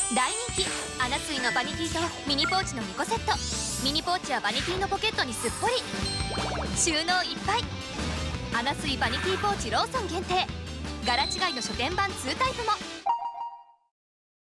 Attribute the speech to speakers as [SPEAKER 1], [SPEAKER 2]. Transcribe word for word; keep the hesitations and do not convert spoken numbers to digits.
[SPEAKER 1] 大人気アナスイのバニティとミニポーチのにこセット。ミニポーチはバニティのポケットにすっぽり、収納いっぱい。アナスイバニティポーチローソン限定、柄違いの書店版にタイプも。